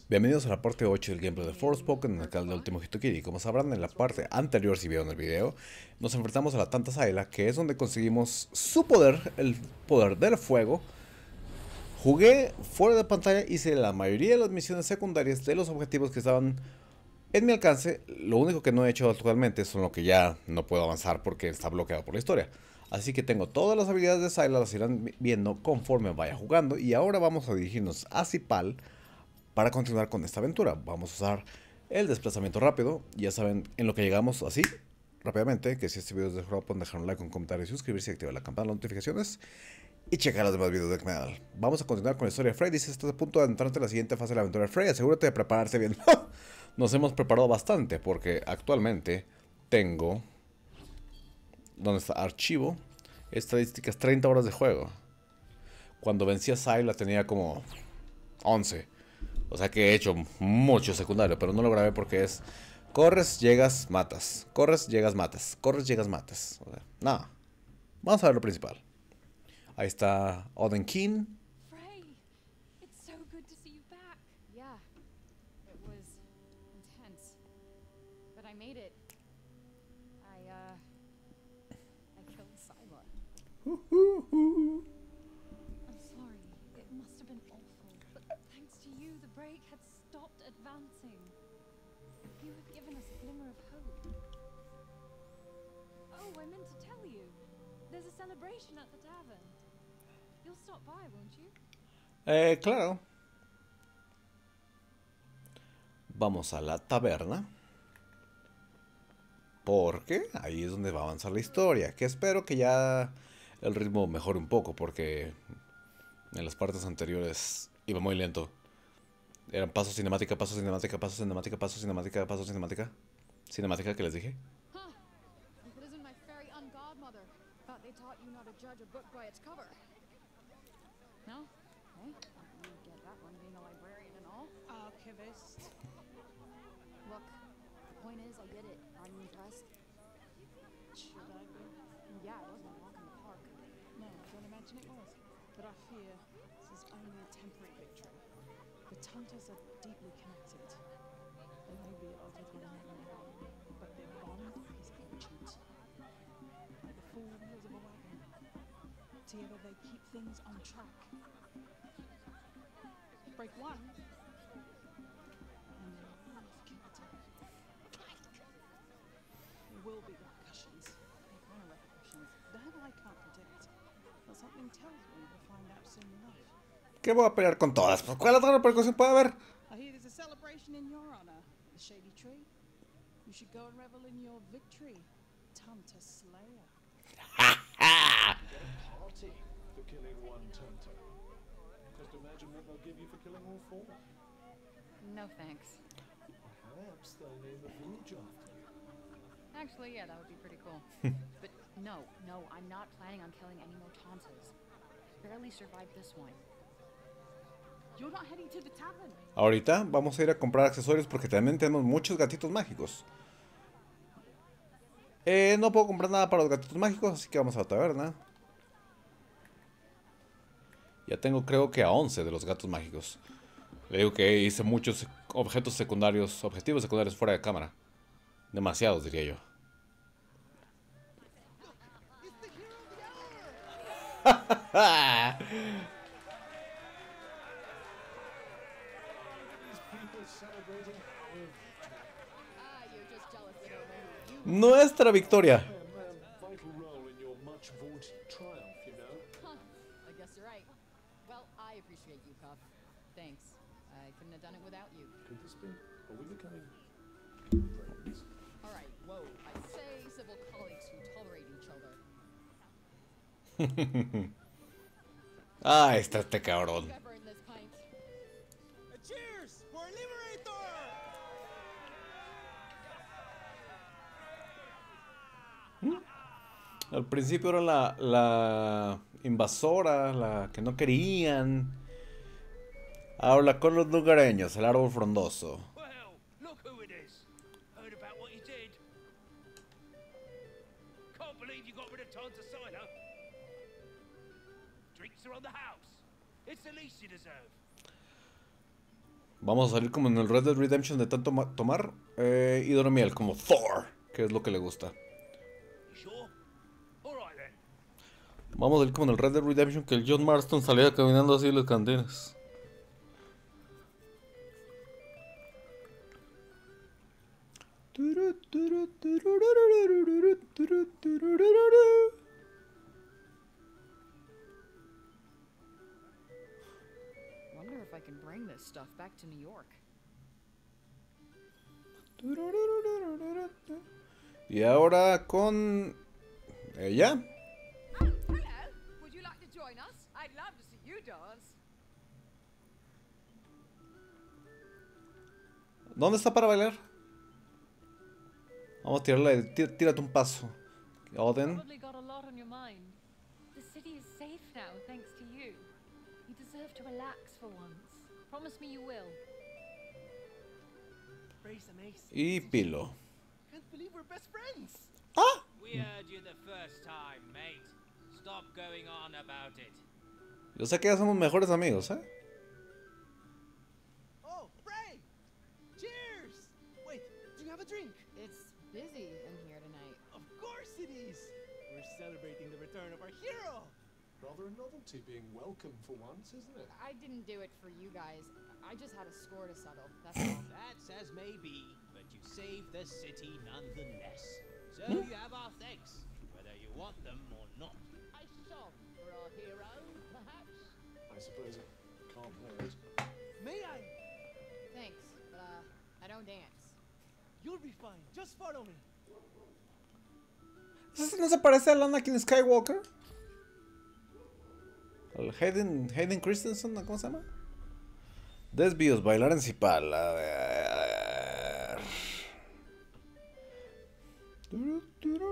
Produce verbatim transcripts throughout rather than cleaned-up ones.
Bienvenidos a la parte ocho del gameplay de Forspoken en el canal de Último Hitokiri. Como sabrán, en la parte anterior, si vieron el video, nos enfrentamos a la Tanta Sayla, que es donde conseguimos su poder, el poder del fuego. Jugué fuera de pantalla, hice la mayoría de las misiones secundarias de los objetivos que estaban en mi alcance. Lo único que no he hecho actualmente son lo que ya no puedo avanzar porque está bloqueado por la historia. Así que tengo todas las habilidades de Sayla, las irán viendo conforme vaya jugando. Y ahora vamos a dirigirnos a Cipal para continuar con esta aventura. Vamos a usar el desplazamiento rápido. Ya saben en lo que llegamos así, rápidamente, que si este video es de juego, pueden dejar un like, un comentario, suscribirse y activar la campana de notificaciones. Y checar los demás videos del canal. Vamos a continuar con la historia de Frey. Dice, estás a punto de entrarte en la siguiente fase de la aventura de Frey. Asegúrate de prepararte bien. Nos hemos preparado bastante porque actualmente tengo... ¿Dónde está? Archivo. Estadísticas, treinta horas de juego. Cuando vencí a Sayla tenía como once. O sea que he hecho mucho secundario, pero no lo grabé porque es... Corres, llegas, matas. Corres, llegas, matas. Corres, llegas, matas. O sea, nada. Vamos a ver lo principal. Ahí está Oden King. Frey, it's so good to see you back. Yeah, it was intense, but I made it. I uh, I killed Syla. I'm sorry. It must have been awful, but thanks to you, the break had stopped advancing. You have given us a glimmer of hope. Oh, I meant to tell you. There's a celebration at the tavern. You'll stop by, won't you? Eh, claro. Vamos a la taberna. Porque ahí es donde va a avanzar la historia. Que espero que ya el ritmo mejore un poco. Porque en las partes anteriores iba muy lento. Eran paso cinemática, paso cinemática, paso cinemática, paso cinemática, paso cinemática. Cinemática que les dije. Huh. If it isn't my fairy ungodmother. Thought they taught you not to judge a book by its cover. No? Hey, you get that one being a librarian and all. Archivist. Look, the point is I did it. Are you impressed? Should I be? Yeah, it wasn't a walk in the park. No, I don't imagine it was. But I fear this is only a temporary victory. The Tantas are deeply connected. They may be at odds with one another now, but their bond is ancient. Like the four wheels of a wagon. Together they keep things on track. Break one, and they're off kilter. There will be repercussions. What kind of repercussions? That I can't predict. But something tells me we'll find out soon enough. ¿Qué voy a pelear con todas? Pues, ¿cuál otra repercusión puede haber? I hear there's a celebration in your honor, the Shady Tree. You should go and revel in your victory, Tanta Slayer. Party for killing one Tanta. Just imagine what they'll give you for killing all four. No thanks. Perhaps they'll name a village after you. Actually, yeah, that would be pretty cool. But no, no, I'm not planning on killing any more Tantas. Barely survived this one. You're not heading to the tavern. Ahorita vamos a ir a comprar accesorios porque también tenemos muchos gatitos mágicos. Eh, no puedo comprar nada para los gatitos mágicos, así que vamos a la taberna. Ya tengo creo que a once de los gatos mágicos. Le digo que hice muchos objetos secundarios, objetivos secundarios fuera de cámara. Demasiados, diría yo. Ah, you're just jealous that over who you. Nuestra victoria. And a vital role in your much vaunted triumph, you know. Huh. I guess you're right. Well, I appreciate you, Puff. Thanks. I couldn't have done it without you. Could this be? Are we becoming friends? All right, whoa. I say civil colleagues who tolerate each other. Ah, está este cabrón. Pepper in this pint. Cheers for Liberator! Al principio era la, la invasora, la que no querían. Ahora con los lugareños, el árbol frondoso. Well, look who it is. Heard about what you did. Can't believe you got rid of Tanta Silo. Drinks are on the house. It's the least you deserve. Vamos a salir como en el Red Dead Redemption de tanto tomar eh, hidromiel, como Thor, que es lo que le gusta. Vamos a salir como en el Red Dead Redemption, que el John Marston salía caminando así en las cantinas. Wonder if I can bring this stuff back to New York. Y ahora con ella. Oh, hello. Would you like to join us? I'd love to see you dance. ¿Dónde está para bailar? Vamos a tirarle, tí- tírate un paso. Odin. Probably got a lot on your mind. The city is safe now, thanks to you. You deserve to relax for once. Promise me you will. Y Pilo. Can't believe we're best friends. ¡Ah! We heard you the first time, mate. Stop going on about it. Yo sé que ya somos mejores amigos, ¿eh? Oh, Frey! Cheers! Wait, do you have a drink? It's busy in here tonight. Of course it is. We're celebrating the return of our hero. Rather a novelty being welcome for once, isn't it? I didn't do it for you guys. I just had a score to settle. That's all. That's as may be, but you saved the city nonetheless. So you have our thanks, whether you want them or not. A song for our hero, perhaps? I suppose it can't hurt. May I? Thanks, but uh, I don't dance. You'll be fine. Just follow me. ¿Ese no se parece al Anakin Skywalker? ¿Al Hayden, Hayden Christensen? ¿Cómo se llama? Desvíos, bailar en Cipal. A ver. What do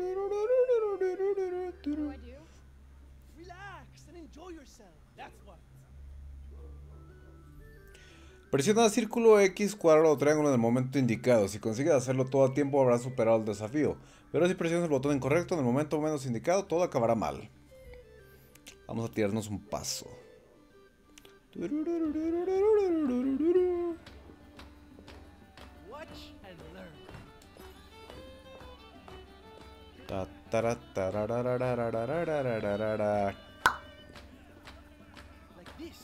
I do? Relax and enjoy yourself. That's what. Presiona círculo X, cuadrado o triángulo en el momento indicado. Si consigues hacerlo todo a tiempo, habrás superado el desafío. Pero si presionas el botón incorrecto en el momento menos indicado, todo acabará mal. Vamos a tirarnos un paso. Watch and learn. Ta, tara, tarararararararararara. Like this.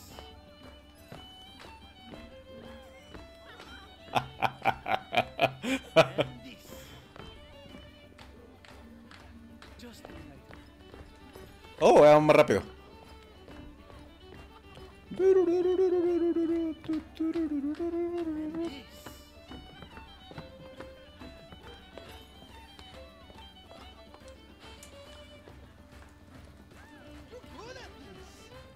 And this. Just the right. Oh, vamos más rápido. This. You're good at this.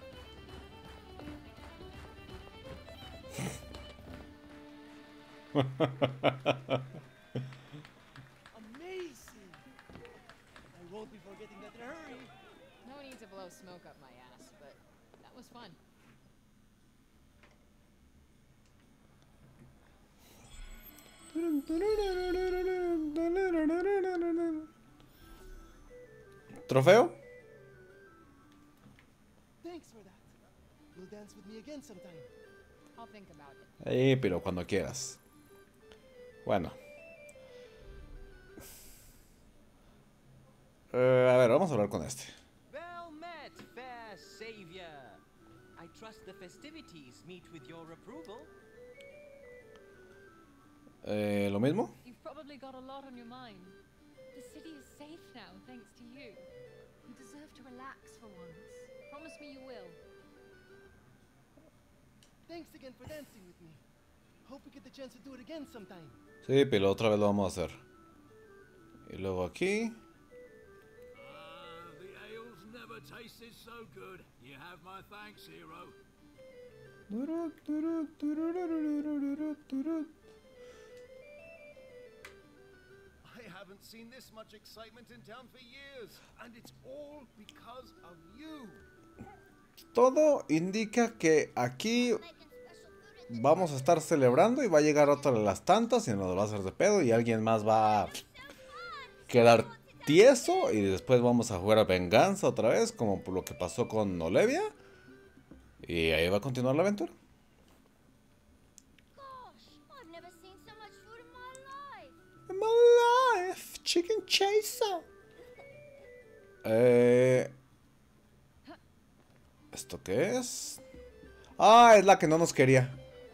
Amazing. I won't be forgetting that in a hurry. No need to blow smoke up my ass, but that was fun. ¿Trofeo? Thanks for that. You'll dance with me again sometime. I'll think about it. Eh, pero cuando quieras. Bueno. Eh, a ver, vamos a hablar con este. Well met, fair savior. I trust the festivities meet with your approval. Eh, ¿Lo mismo? You've probably got a lot on your mind. The city is safe now, thanks to you. You deserve to relax for once. Promise me you will. Thanks again for dancing with me. Hope we get the chance to do it again sometime. Sí, pero otra vez lo vamos a hacer. Y luego aquí. Ah, the ale's never tasted so good. You have my thanks, hero. I haven't seen this much excitement in town for years, and it's all because of you. Todo indica que aquí vamos a estar celebrando y va a llegar otra de las tantas y nos va a hacer de pedo y alguien más va a quedar tieso y después vamos a jugar a venganza otra vez, como por lo que pasó con Olivia. Y ahí va a continuar la aventura. Chicken chaser. Eh, ¿Esto qué es? Ah, es la que no nos quería.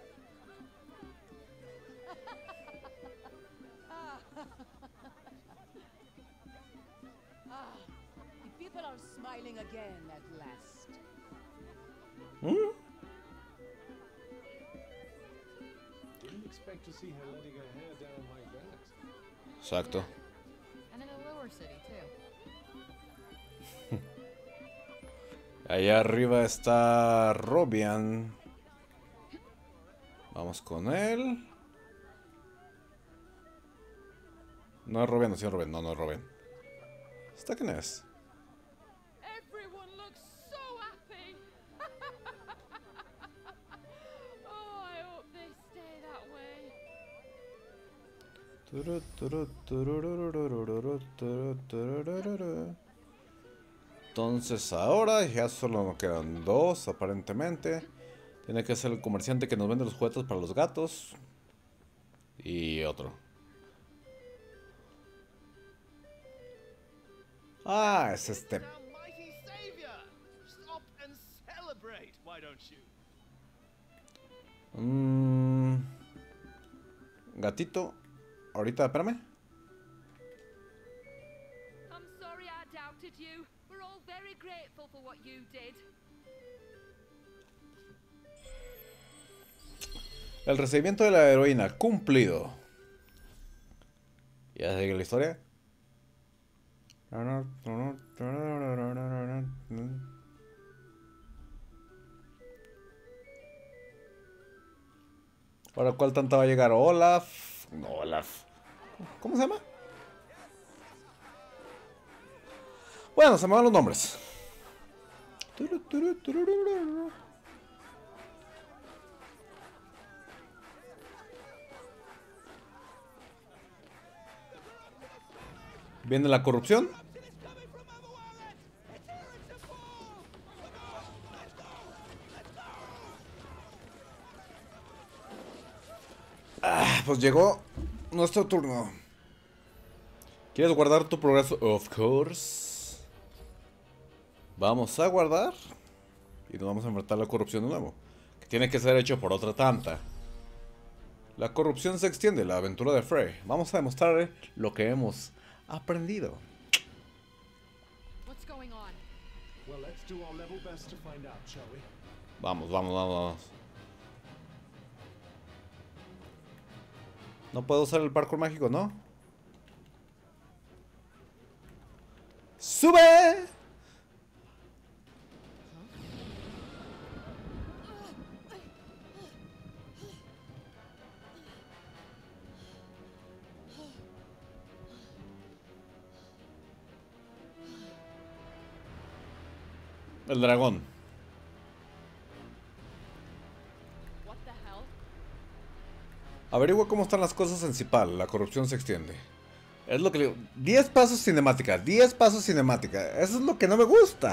The people are smiling again at last. ¿Mm? Didn't expect to see her letting her hair down like that. Exacto. And in a lower city too. Allá arriba está Robian. Vamos con él. No es Robian, no es Robian. No, no es Robian. ¿Esta quién es? Everyone looks so happy. Oh, I hope they stay that way. Turu, turu, tururururururu, turu, tururururu. Entonces ahora ya solo nos quedan dos aparentemente. Tiene que ser el comerciante que nos vende los juguetes para los gatos. Y otro. Ah, es este. Our mighty savior. Stop and celebrate, why don't you? Mm, gatito. Ahorita, espérame. I'm sorry I doubted you. We're all very grateful for what you did. El recibimiento de la heroína cumplido. ¿Ya sigue la historia? Ahora, ¿cuál tanta va a llegar? Olaf. No, Olaf. ¿Cómo se llama? Bueno, se me van los nombres. Viene la corrupción. Ah, pues llegó nuestro turno. ¿Quieres guardar tu progreso? Of course. Vamos a guardar. Y nos vamos a enfrentar a la corrupción de nuevo. Que tiene que ser hecho por otra tanta. La corrupción se extiende, la aventura de Frey. Vamos a demostrar lo que hemos aprendido. What's going on? Well, let's do our level best to find out, shall we? Vamos, vamos, vamos, vamos. No puedo usar el parkour mágico, ¿no? ¡Sube! El dragón. What the hell? Averigua cómo están las cosas en Cipal. La corrupción se extiende. Es lo que le digo. diez pasos cinemática. diez pasos cinemática. Eso es lo que no me gusta.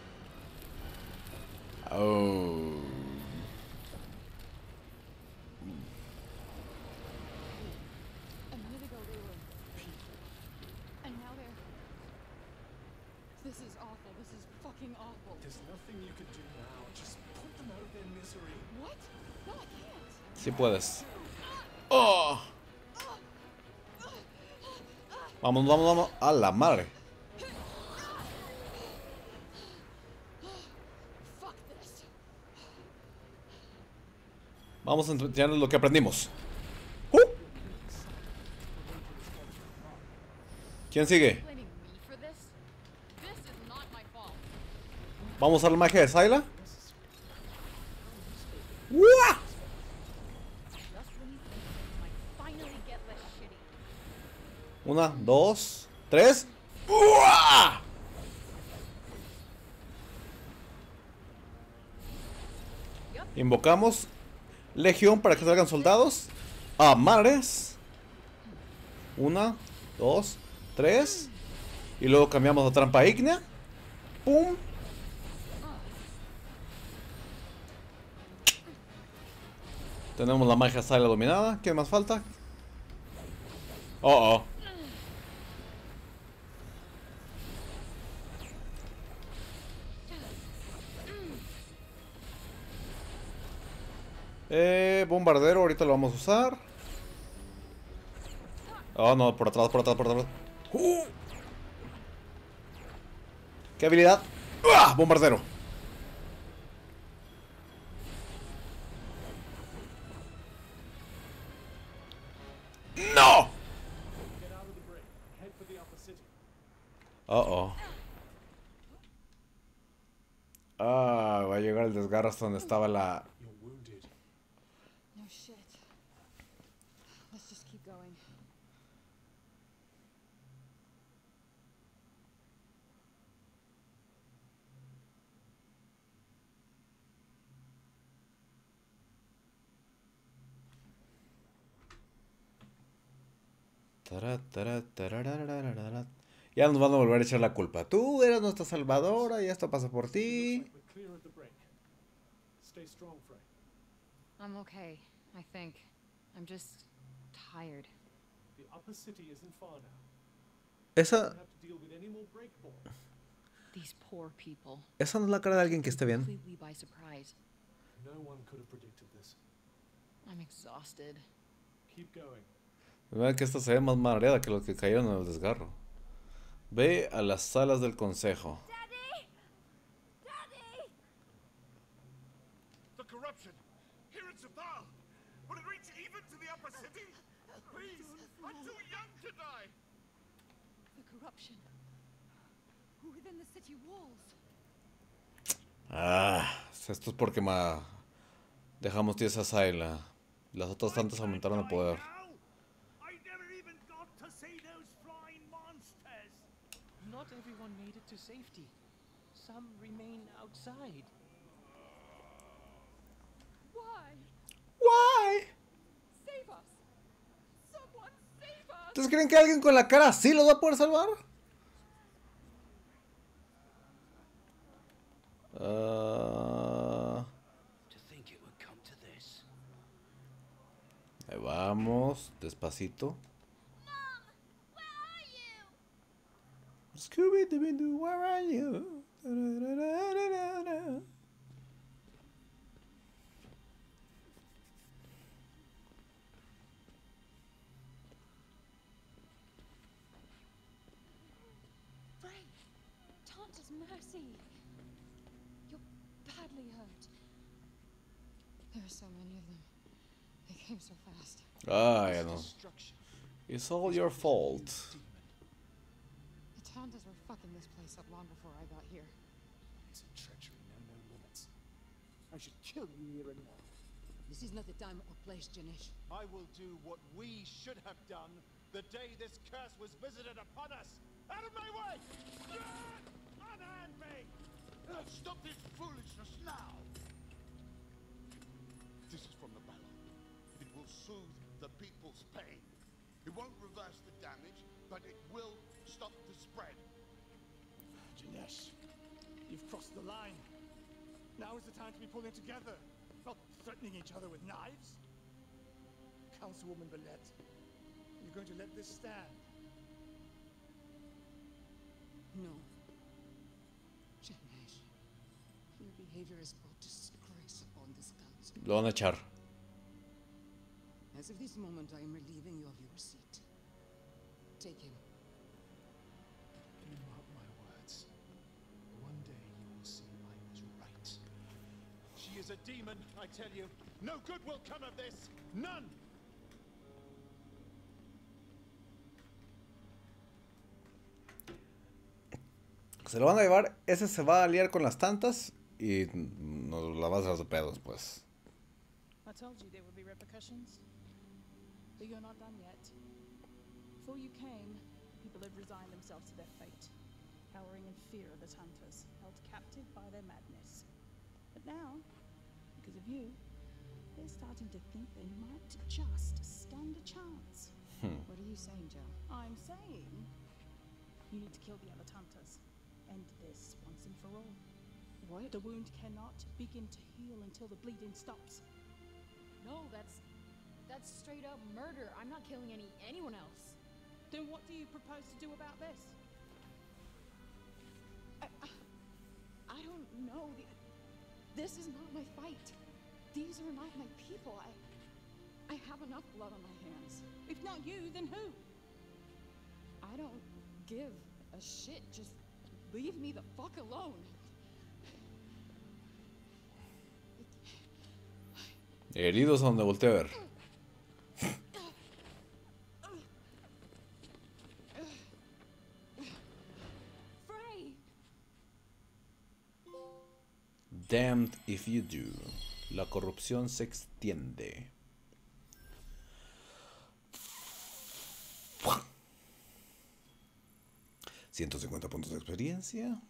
Oh. A minute ago they were people, and now they're. This is awful. This is fucking awful. There's nothing you can do now. Just put them out of their misery. What? No, I can't. Sí puedes. Oh. Vamos, vamos, vamos. A la madre. Fuck this. Vamos a enseñarles lo que aprendimos. Uh. ¿Quién sigue? Blaming me for this? This is not my fault. Vamos a la magia de Syla. ¡Uah! Just when you think things might finally get less shitty. Una, dos, tres. ¡Uah! Invocamos Legión para que salgan soldados. A madres. Una, dos, tres. Y luego cambiamos a trampa ígnea. Pum. Tenemos la magia Syla dominada. ¿Qué más falta? Oh, oh. Eh, bombardero, ahorita lo vamos a usar. Oh, no, por atrás, por atrás, por atrás. Uh. ¿Qué habilidad? ¡Uah! Bombardero. ¡No! Uh oh. Ah, va a llegar el desgarro hasta donde estaba la... No shit. Let's just keep going. Ya nos van a volver a echar la culpa. Tú eras nuestra salvadora y esto pasa por ti. I'm okay, I think. I'm just tired. The upper city isn't far now. Esa... These poor people. Esa no es la cara de alguien que esté bien. Completely by surprise. No one could have predicted this. I'm exhausted. Keep going. Vean que esta se ve más mareada que los que cayeron en el desgarro. Ve a las salas del consejo. Daddy! Daddy! The corruption! Here in Sabal! Will it reach even to the upper city? Please! I'm too young to die! The corruption. Within the city walls. Ah, esto es porque ma... dejamos tiesa a Sayla. Las otras tantas aumentaron el poder. Not everyone made it to safety. Some remain outside. Why? Why? Save us. Someone save us. ¿Ustedes creen que alguien con la cara así los va a poder salvar? Uh... Ahí vamos, despacito. Scooby-Doo, where are you? Da, da, da, da, da, da. Frey! Tanta's mercy! You're badly hurt. There are so many of them. They came so fast. Ah, ya no. It's all your fault. The Tantas were fucking this place up long before I got here. It's a treachery, no, no limits. I should kill you here and now. This is not the time or place, Janesh. I will do what we should have done the day this curse was visited upon us. Out of my way! Unhand me! Stop this foolishness now! This is from the Balor. It will soothe the people's pain. It won't reverse the damage, but it will stop the spread. Janesh, you've crossed the line. Now is the time to be pulling together, not threatening each other with knives. Councilwoman Belette, you're going to let this stand? No. Janesh, your behavior has brought disgrace upon this council. Lo van a echar. As of this moment, I am relieving you of your seat. Take him. You mark my words. One day you will see I was right. She is a demon, I tell you. No good will come of this. None! Se lo van a llevar. Ese se va a aliar con las tantas. Y nos la va a hacer de pedos, pues. I told you there would be repercussions. But you're not done yet. Before you came, people had resigned themselves to their fate, cowering in fear of the Tantas, held captive by their madness. But now, because of you, they're starting to think they might just stand a chance. Hmm. What are you saying, Joe? I'm saying you need to kill the other Tantas. End this once and for all. What? The wound cannot begin to heal until the bleeding stops. No, that's that's straight up murder. I'm not killing any anyone else. Then what do you propose to do about this? I, I, I don't know. The, this is not my fight. These are not my people. I, I have enough blood on my hands. If not you, then who? I don't give a shit. Just leave me the fuck alone. Heridos a donde voltee a ver. Damned if you do. La corrupción se extiende. ciento cincuenta puntos de experiencia.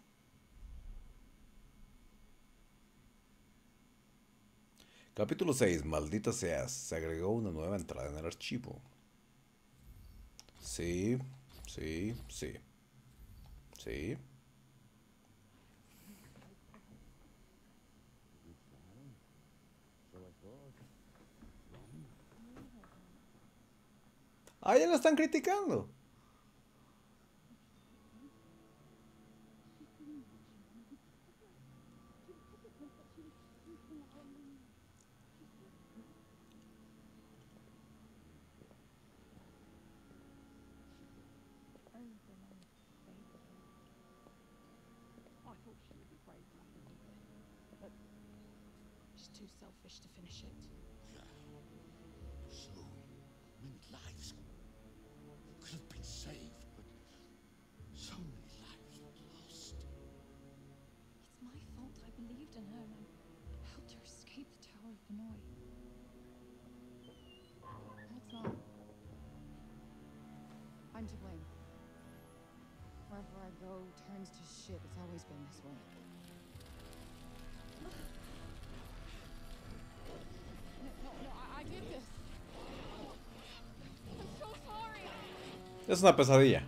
Capítulo seis. Maldita seas. Se agregó una nueva entrada en el archivo. Sí, sí, sí. Sí. Ah, ya la están criticando. She's too selfish to finish it. So many lives could have been saved, but so many lives lost. It's my fault. I believed in her and I helped her escape the Tower of Vinoy. That's not... I'm to blame. Wherever I go turns to shit. It's always been this way. No, no, I, I did this. I'm so sorry. Es una pesadilla.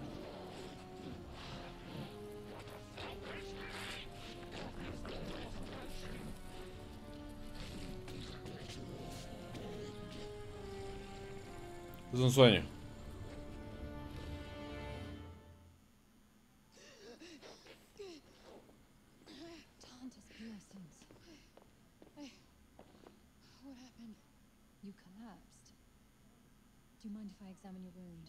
Es un sueño. Tanta's blessings. Hey, what happened? You collapsed. Do you mind if I examine your wound?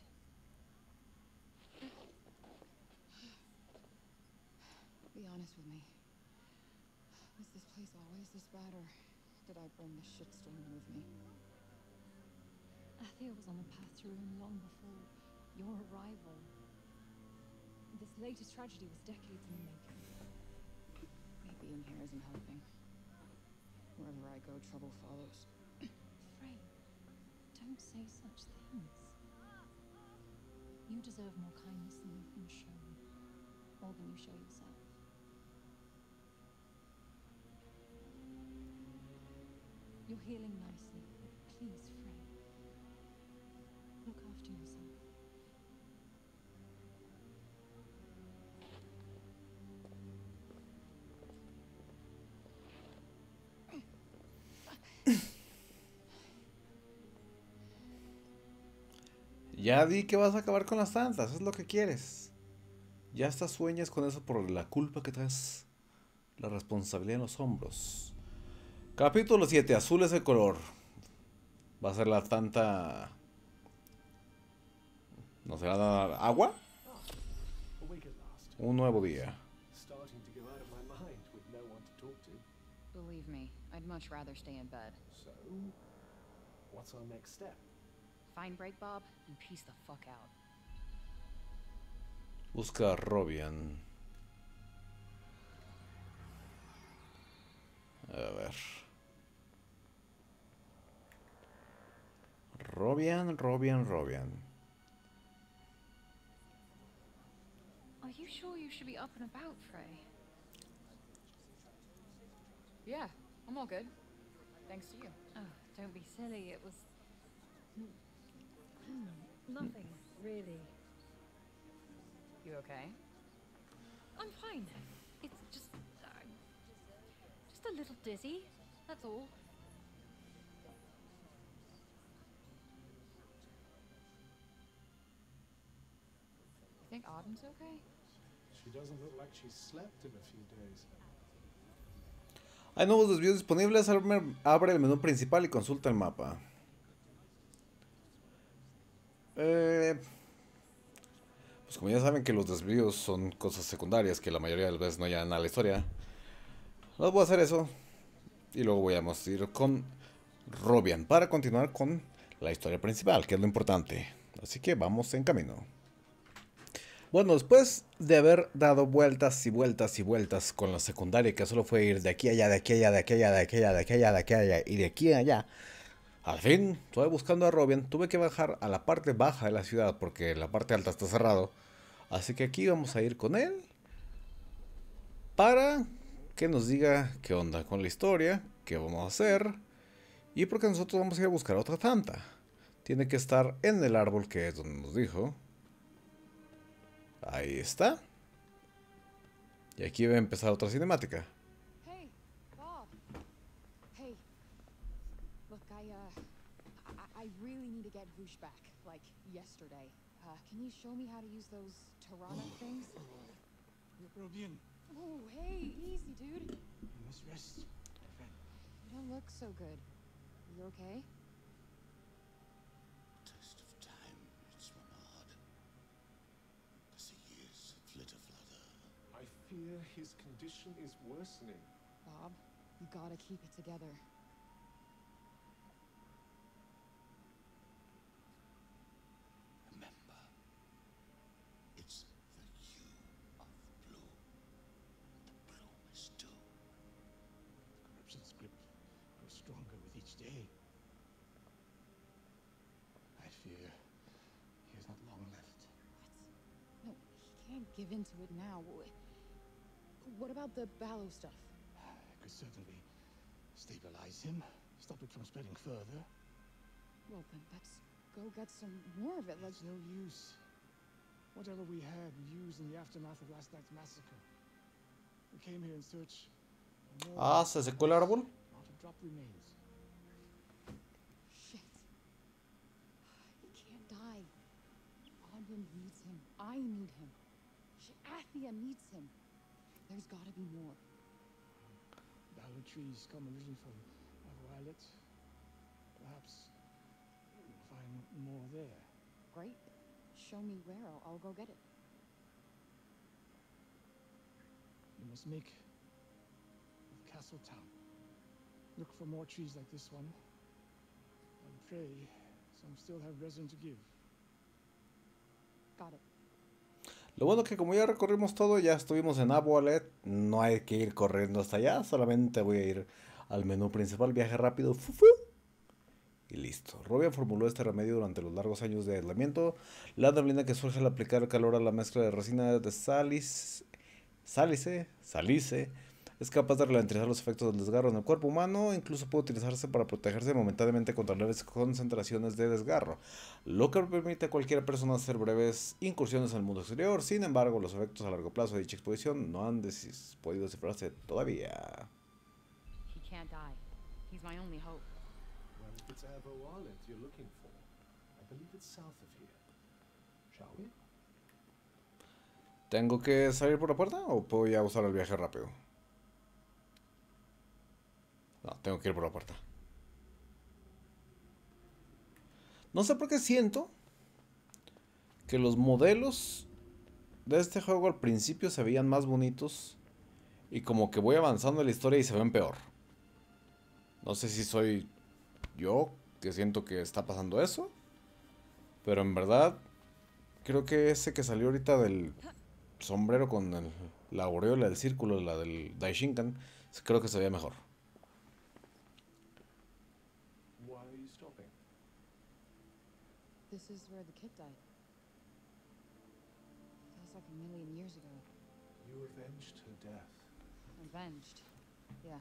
Be honest with me. Was this place always this bad, or did I bring the shitstorm with me? Athia was on the path to ruin long before your arrival. This latest tragedy was decades in the making. Me being here isn't helping. Wherever I go, trouble follows. Frey, don't say such things. You deserve more kindness than you've been shown, more than you show yourself. You're healing nicely, but please, Frey, look after yourself. Ya di que vas a acabar con las tantas, es lo que quieres. Ya hasta sueñas con eso por la culpa que traes, la responsabilidad en los hombros. Capítulo siete, azul es el color. Va a ser la tanta... ¿No será nada agua? Un nuevo día. Starting to go out of my mind with no one to talk to. Believe me, I'd much rather stay in bed. So, what's our next step? Find Break Bob and peace the fuck out. Busca a Robian. A ver. Robian, Robian, Robian. Are you sure you should be up and about, Frey? Yeah, I'm all good. Thanks to you. Oh, don't be silly. It was... nothing, really. You okay? I'm fine. It's just... Uh, just a little dizzy, that's all. You think Autumn's okay? She doesn't look like she's slept in a few days. Hay nuevos desvíos disponibles. Abre, abre el menú principal y consulta el mapa. Eh, pues como ya saben que los desvíos son cosas secundarias que la mayoría de las veces no llegan a la historia, los voy a hacer eso. Y luego voy a ir con Robian para continuar con la historia principal, que es lo importante. Así que vamos en camino. Bueno, después de haber dado vueltas y vueltas y vueltas con la secundaria, que solo fue ir de aquí a allá, de aquí a allá, de aquí a allá, de aquí a allá, de aquí a allá, de aquí a allá y de aquí a allá, al fin, estuve buscando a Robian. Tuve que bajar a la parte baja de la ciudad porque la parte alta está cerrado. Así que aquí vamos a ir con él para que nos diga qué onda con la historia, qué vamos a hacer y porque nosotros vamos a ir a buscar a otra tanta. Tiene que estar en el árbol que es donde nos dijo. Ahí está. Y aquí va a empezar otra cinemática. Hey, Bob. Hey. Look, I, uh, I, I really need to get Voosh back, like yesterday. Uh, can you show me how to use those Tirana things? Robian, Oh, hey, easy, dude. you must rest, my friend. You don't look so good. You okay? Taste of time, it's hard. As the years flit a flutter. I fear his condition is worsening. Bob, you gotta keep it together. Remember, it's the hue of blue. The bloom is too. Corruption's grip grows stronger with each day. I fear he has not long left. No, he can't give in to it now. Wh- What about the Ballo stuff? I could certainly stabilize him, stop it from spreading further. Well, then let's go get some more of it. Like, There's no use. Whatever we had, we used in the aftermath of last night's massacre. We came here in search of more. Ah, se secó el árbol. Not a drop remains. shit. He can't die. Odin needs him. I need him. Shit, Athia needs him. There's gotta be more. Ballow trees come originally from Violet. Perhaps we'll find more there. Great. Show me where. I'll, I'll go get it. You must make the castle town. Look for more trees like this one. And pray some still have resin to give. Got it. Lo bueno que como ya recorrimos todo, ya estuvimos en Abolet, no hay que ir corriendo hasta allá, solamente voy a ir al menú principal, viaje rápido, fu, fu, y listo. Robian formuló este remedio durante los largos años de aislamiento. La neblina que surge al aplicar calor a la mezcla de resina de salis, sálice, salice, es capaz de ralentizar los efectos del desgarro en el cuerpo humano, incluso puede utilizarse para protegerse momentáneamente contra leves concentraciones de desgarro, lo que permite a cualquier persona hacer breves incursiones en el mundo exterior. Sin embargo, los efectos a largo plazo de dicha exposición no han decis- podido descifrarse todavía. He can't die. He's my only hope. Well, if it's Avo Island you're looking for, I believe it's south of here. Shall we? ¿Tengo que salir por la puerta o puedo ya usar el viaje rápido? No, tengo que ir por la puerta. No sé por qué siento que los modelos de este juego al principio se veían más bonitos y como que voy avanzando en la historia y se ven peor. No sé si soy yo que siento que está pasando eso, pero en verdad creo que ese que salió ahorita del sombrero con el, la aureola del círculo, la del Daishinkan, creo que se veía mejor. Why are you stopping? This is where the kid died. Feels like a million years ago. You avenged her death. Avenged. Yeah.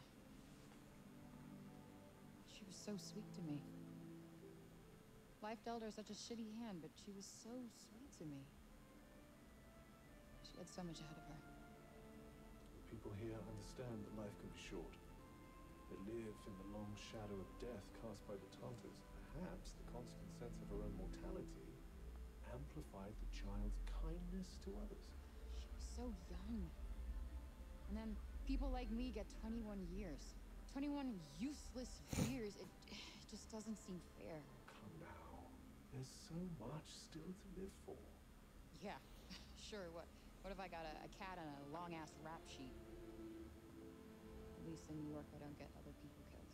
She was so sweet to me. Life dealt her such a shitty hand, but she was so sweet to me. She had so much ahead of her. The people here understand that life can be short. They live in the long shadow of death cast by the Tartars. Perhaps the constant sense of her own mortality amplified the child's kindness to others. She was so young. And then people like me get twenty-one years. twenty-one useless years, it, it just doesn't seem fair. Come now. There's so much still to live for. Yeah, sure. What What if I got a, a cat and a long-ass rap sheet? At least in New York, I don't get other people killed.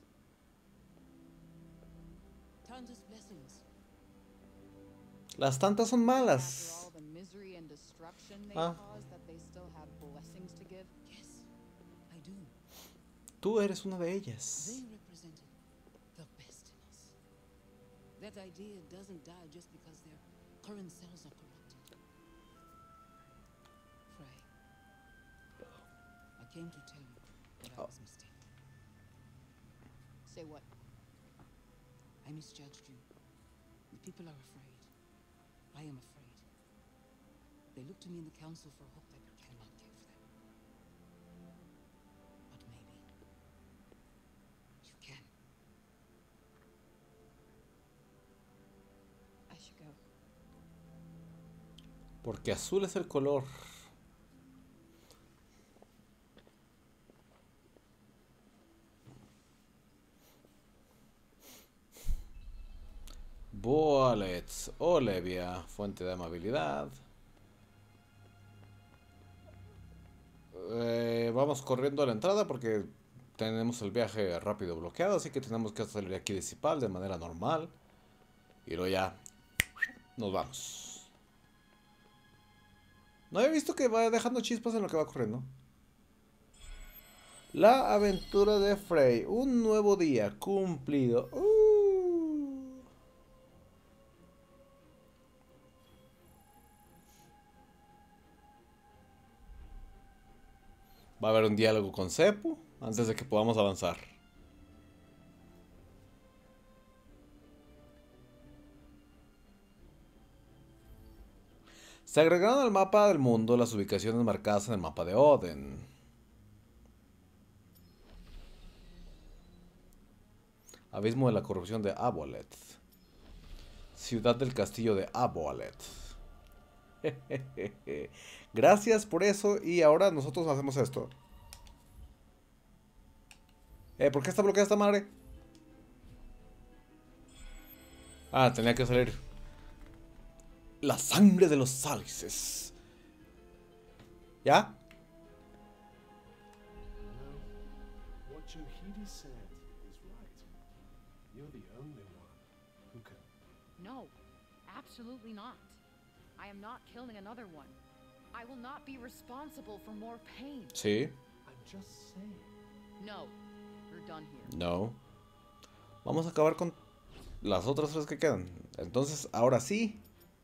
Tanta's blessings. Las tantas son malas. After all the misery and destruction they Ah. caused, that they still have blessings to give. Yes, I do. Tú eres una de ellas. They represented the best in us. That idea doesn't die just because their current cells are corrupted. Frey, I came to tell you that I was mistaken. Say what? I misjudged you. The people are afraid. I am afraid. They look to me in the council for hope that you cannot give them. But maybe you can. I should go. Porque azul es el color. Bullets, Olivia, fuente de amabilidad. Eh, vamos corriendo a la entrada porque tenemos el viaje rápido bloqueado, así que tenemos que salir aquí de Cipal de manera normal. Y luego ya nos vamos. No he visto que va dejando chispas en lo que va corriendo. La aventura de Frey, un nuevo día cumplido. Uh. Va a haber un diálogo con Seppu antes de que podamos avanzar. Se agregaron al mapa del mundo las ubicaciones marcadas en el mapa de Oden. Abismo de la corrupción de Abolet. Ciudad del castillo de Abolet. Gracias por eso. Y ahora nosotros hacemos esto. Eh, ¿por qué está bloqueada esta madre? Ah, tenía que salir la sangre de los sálices. ¿Ya? No, what Johidi said is right. You're the only one who can. No, absolutely not. I am not killing another one. I will not be responsible for more pain. Sí. I'm just saying. No, you're done here. No. Vamos a acabar con las otras tres que quedan. Entonces, ahora sí.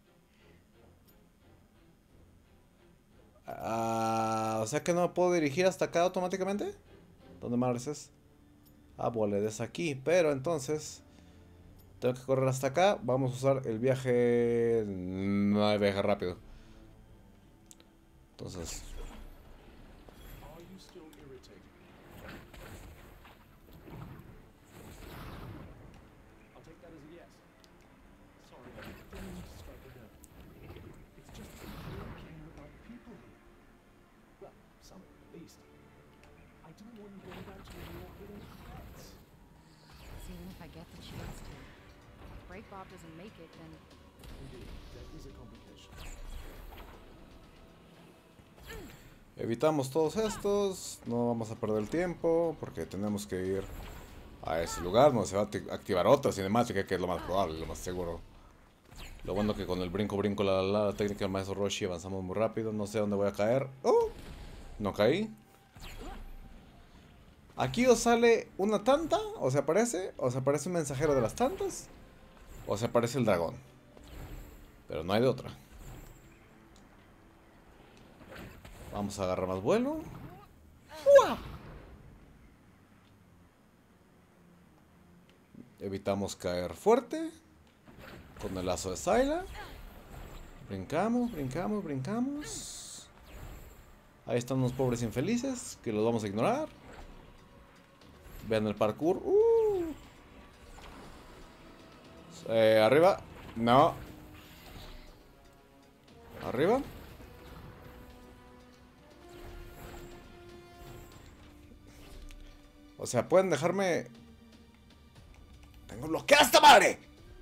Ah, o sea que no me puedo dirigir hasta acá automáticamente. ¿Dónde más es? Ah, Abolet es aquí. Pero entonces tengo que correr hasta acá. Vamos a usar el viaje. No hay viaje rápido. Entonces. Are you still irritated? I'll take that as a yes. Sorry, I didn't mean to strike a nerve. It's just that you don't care about the people here. Well, some at least. I don't want you going back to New York with any regrets. Even if I get the chance to. If Break Bob doesn't make it, then... Indeed, there is a complication. Evitamos todos estos. No vamos a perder el tiempo porque tenemos que ir a ese lugar donde se va a activar otra cinemática, que es lo más probable, lo más seguro. Lo bueno que con el brinco brinco la, la, la técnica del maestro Roshi avanzamos muy rápido. No sé dónde voy a caer. ¡Oh! No caí. Aquí os sale una tanta, o se aparece, o se aparece un mensajero de las tantas, o se aparece el dragón. Pero no hay de otra. Vamos a agarrar más vuelo. ¡Uah! Evitamos caer fuerte con el lazo de Syla. Brincamos, brincamos, brincamos. Ahí están unos pobres infelices que los vamos a ignorar. Vean el parkour. Uh. Eh, arriba. No. Arriba. O sea, pueden dejarme... ¡Tengo bloqueada esta madre!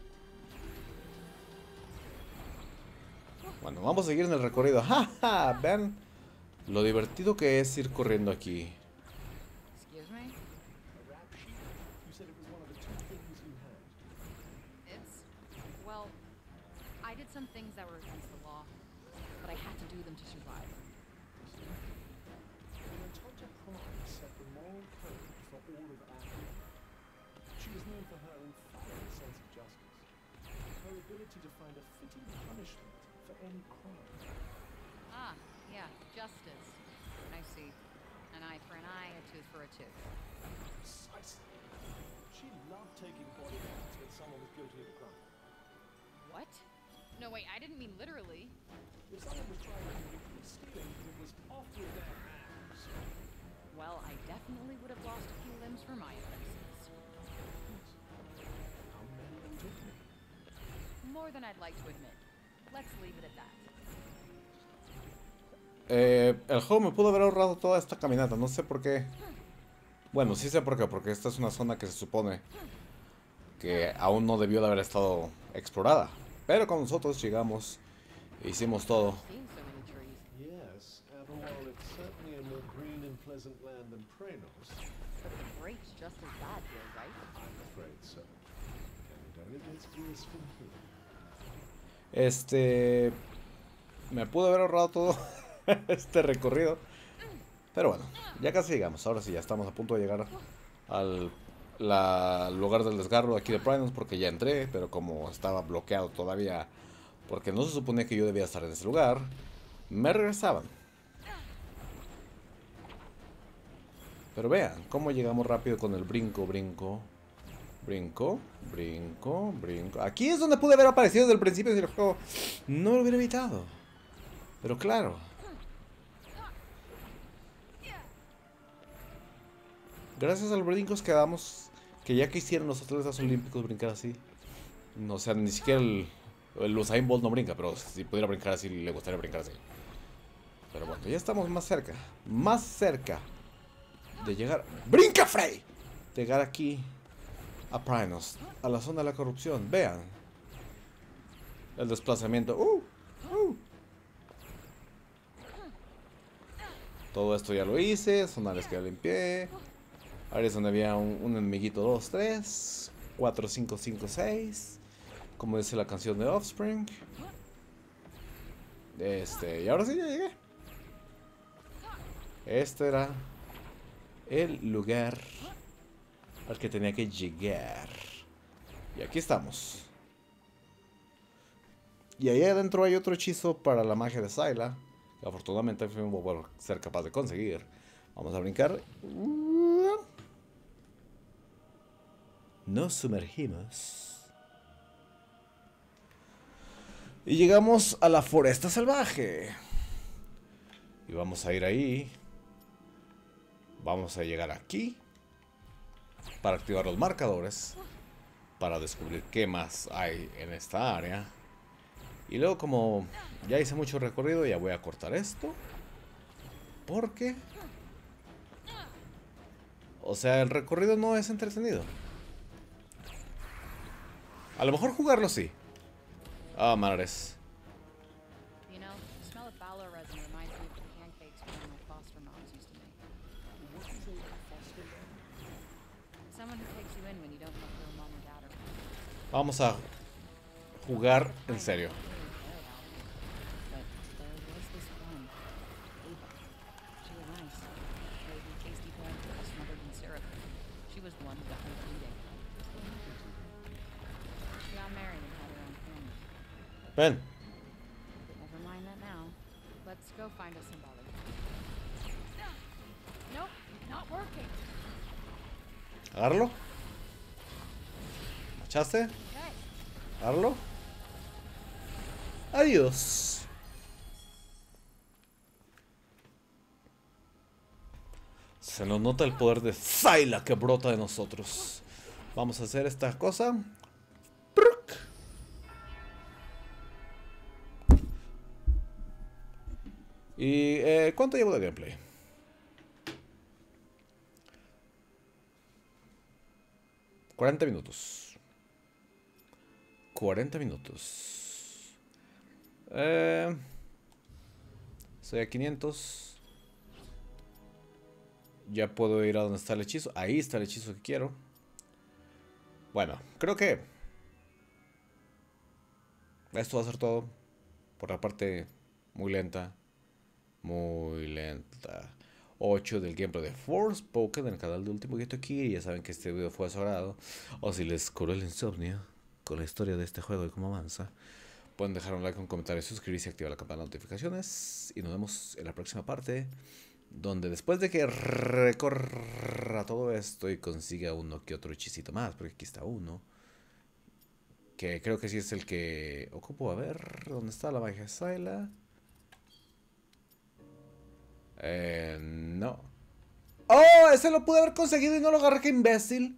Bueno, vamos a seguir en el recorrido. ¡Ja, ja! Vean lo divertido que es ir corriendo aquí. Excuse me? A rap sheet? You said it was one of the two things you had. It's... well, I did some things that were against the law, but I had to do them to survive. When Tanta Prime set the moral code for all of Africa, she was known for her infallible sense of justice, her ability to find a fitting punishment for any crime. Ah, yeah, justice. I see. An eye for an eye, a tooth for a tooth. Precisely. She loved taking body counts when someone was guilty of a crime. What? No, wait, I didn't mean literally. If someone was trying to convict you of stealing, it was off with their hands. Well, I definitely would have lost a few limbs for my offenses. How many in total? More than I'd like to admit. Let's leave it at that. Eh, el juego me pudo haber ahorrado toda esta caminata, no sé por qué. Bueno, sí sé por qué, porque esta es una zona que se supone que aún no debió de haber estado explorada. Pero con nosotros llegamos e hicimos todo. Yes, and while it's certainly a more green and pleasant land than Praenos, The break's just as bad here, right? I'm afraid so. And it only gets worse from here. Este... Me pudo haber ahorrado todo este recorrido. Pero bueno, ya casi llegamos. Ahora sí, ya estamos a punto de llegar al la, lugar del desgarro aquí de Praenos, porque ya entré, pero como estaba bloqueado todavía, porque no se suponía que yo debía estar en ese lugar, me regresaban. Pero vean cómo llegamos rápido con el brinco, brinco, brinco, brinco, brinco. Aquí es donde pude haber aparecido desde el principio del juego. No lo hubiera evitado. Pero claro. Gracias a los brincos que damos, que ya quisieron los atletas olímpicos brincar así. No, o sea, ni siquiera el, el Usain Bolt no brinca, pero si pudiera brincar así, le gustaría brincar así. Pero bueno, ya estamos más cerca, más cerca de llegar. ¡Brinca, Frey! Llegar aquí a Praenos, a la zona de la corrupción. Vean el desplazamiento. Uh, uh. Todo esto ya lo hice, zonales que ya limpié. Ahora es donde había un, un enemiguito dos, tres, cuatro, cinco, cinco, seis. Como dice la canción de Offspring. Este, y ahora sí ya llegué. Este era el lugar al que tenía que llegar. Y aquí estamos. Y ahí adentro hay otro hechizo para la magia de Zyla, que afortunadamente fuimos por ser capaz de conseguir. Vamos a brincar. Nos sumergimos. Y llegamos a la Foresta Salvaje. Y vamos a ir ahí. Vamos a llegar aquí para activar los marcadores, para descubrir qué más hay en esta área. Y luego, como ya hice mucho recorrido, ya voy a cortar esto, porque, o sea, el recorrido no es entretenido. A lo mejor jugarlo sí. Ah, madres. You know, the smell of Valor resin reminds me of the pancakes one of my foster moms used to make. What is a foster mom? Someone who takes you in when you don't know who mom or dad are. Vamos a jugar en serio. But there was this one, Ava. She was nice. Made me tasty pancakes smothered in syrup. She was the one who got me bleeding. She got married and had her own family. Ven. Never mind that now. Let's go find us somebody. Nope, not working. Agárralo. ¿Machaste? Okay. Agárralo. Adiós. Se nos nota el poder de Zyla que brota de nosotros. Vamos a hacer esta cosa. ¿Y eh, cuánto llevo de gameplay? cuarenta minutos. cuarenta minutos. Eh, estoy a quinientos. Ya puedo ir a donde está el hechizo. Ahí está el hechizo que quiero. Bueno, creo que esto va a ser todo. Por la parte muy lenta. Muy lenta. ocho del gameplay de Forspoken en el canal de Último Guito aquí. Ya saben que este video fue a su agrado. O si les curó el insomnio con la historia de este juego y cómo avanza, pueden dejar un like, un comentario, suscribirse y activar la campana de notificaciones. Y nos vemos en la próxima parte, donde después de que recorra todo esto y consiga uno que otro hechicito más, porque aquí está uno, que creo que sí es el que ocupo. A ver, ¿dónde está la magia Syla? Eh, no. ¡Oh! Ese lo pude haber conseguido y no lo agarré, qué imbécil.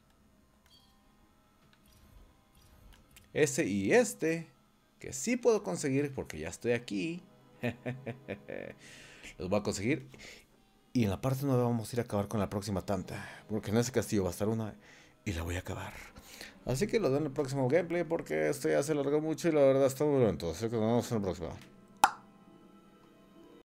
Ese y este, que sí puedo conseguir porque ya estoy aquí. Los voy a conseguir. Y en la parte nueve vamos a ir a acabar con la próxima tanta, porque en ese castillo va a estar una y la voy a acabar. Así que lo veo en el próximo gameplay, porque esto ya se alargó mucho y la verdad está muy lento. Así que nos vemos en el próximo.